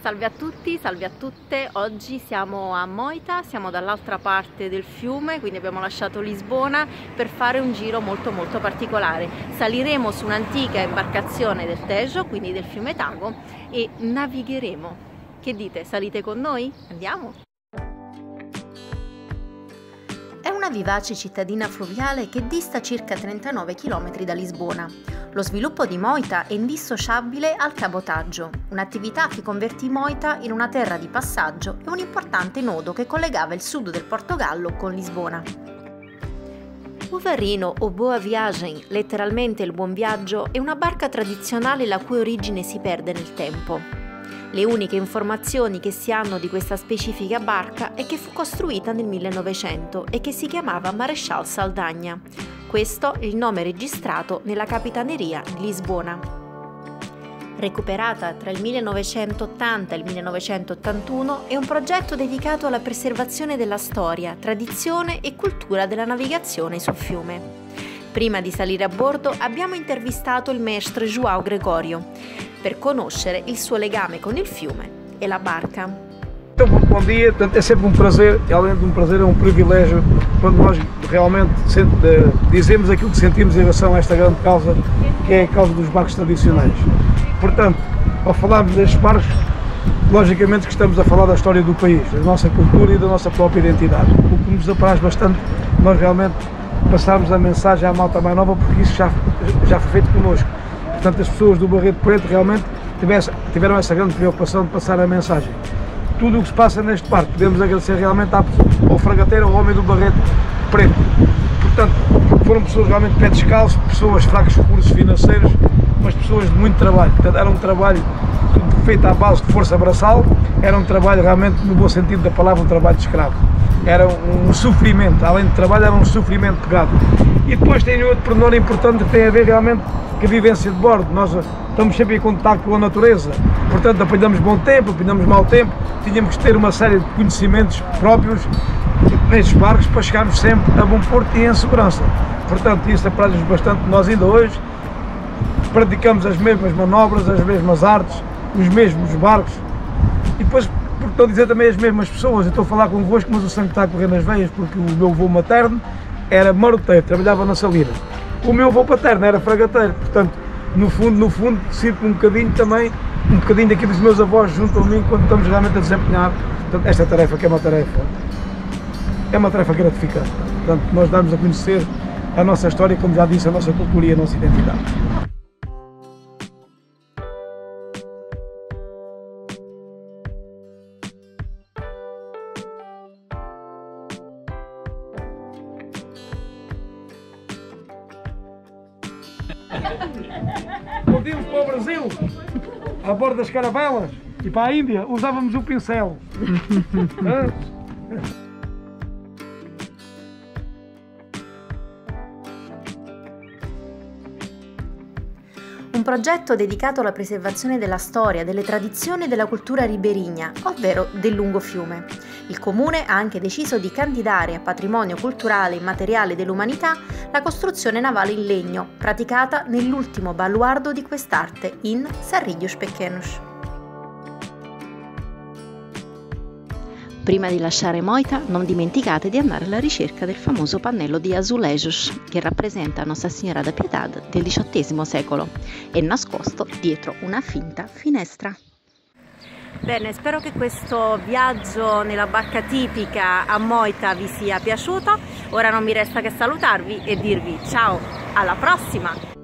Salve a tutti, salve a tutte. Oggi siamo a Moita, siamo dall'altra parte del fiume, quindi abbiamo lasciato Lisbona per fare un giro molto particolare. Saliremo su un'antica imbarcazione del Tejo, quindi del fiume Tago, e navigheremo. Che dite? Salite con noi? Andiamo! È una vivace cittadina fluviale che dista circa 39 km da Lisbona. Lo sviluppo di Moita è indissociabile al cabotaggio, un'attività che convertì Moita in una terra di passaggio e un importante nodo che collegava il sud del Portogallo con Lisbona. O Varino o Boa Viagem, letteralmente il buon viaggio, è una barca tradizionale la cui origine si perde nel tempo. Le uniche informazioni che si hanno di questa specifica barca è che fu costruita nel 1900 e che si chiamava Marechal Saldanha. Questo è il nome registrato nella capitaneria di Lisbona. Recuperata tra il 1980 e il 1981, è un progetto dedicato alla preservazione della storia, tradizione e cultura della navigazione sul fiume. Prima di salire a bordo abbiamo intervistato il maestro João Gregório per conoscere il suo legame con il fiume e la barca. Bom dia, é sempre um prazer, além de um prazer é um privilégio quando nós realmente dizemos aquilo que sentimos em relação a esta grande causa, que é a causa dos barcos tradicionais. Portanto, ao falarmos destes barcos, logicamente que estamos a falar da história do país, da nossa cultura e da nossa própria identidade. O que nos apraz bastante, nós realmente passarmos a mensagem à malta mais nova, porque isso já foi feito connosco. Portanto, as pessoas do Barreto Preto realmente tiveram essa grande preocupação de passar a mensagem. Tudo o que se passa neste parque, podemos agradecer realmente ao fragateiro, ao homem do Barreto Preto. Portanto, foram pessoas realmente pé descalço, pessoas fracos recursos financeiros, mas pessoas de muito trabalho. Portanto, era um trabalho feito à base de força braçal, era um trabalho realmente, no bom sentido da palavra, um trabalho de escravo. Era um sofrimento, além de trabalho, era um sofrimento pegado. E depois tem outro pormenor importante que tem a ver realmente com a vivência de bordo. Nós estamos sempre em contato com a natureza, portanto apanhamos bom tempo, apanhamos mau tempo, tínhamos que ter uma série de conhecimentos próprios nestes barcos para chegarmos sempre a bom porto e em segurança. Portanto, isso apraz-nos bastante. Nós ainda hoje praticamos as mesmas manobras, as mesmas artes, os mesmos barcos e depois, porque estou a dizer também as mesmas pessoas. Eu estou a falar convosco, mas o sangue está a correr nas veias, porque o meu avô materno era maroteiro, trabalhava na salina. O meu avô paterno era fragateiro, portanto, no fundo, sinto um bocadinho também, um bocadinho daqui dos meus avós junto a mim, quando estamos realmente a desempenhar, portanto, esta tarefa, que é uma tarefa gratificante. Portanto, nós damos a conhecer a nossa história, como já disse, a nossa cultura e a nossa identidade. Quando íamos para o Brasil, a bordo das caravelas, e para a Índia, usávamos o pincel. Un progetto dedicato alla preservazione della storia, delle tradizioni e della cultura riberigna, ovvero del lungo fiume. Il Comune ha anche deciso di candidare a patrimonio culturale immateriale dell'umanità la costruzione navale in legno, praticata nell'ultimo baluardo di quest'arte in Cerrilhos Pequenos. Prima di lasciare Moita, non dimenticate di andare alla ricerca del famoso pannello di azulejos, che rappresenta Nostra Signora da Piedad del XVIII secolo, e nascosto dietro una finta finestra. Bene, spero che questo viaggio nella barca tipica a Moita vi sia piaciuto. Ora non mi resta che salutarvi e dirvi ciao, alla prossima!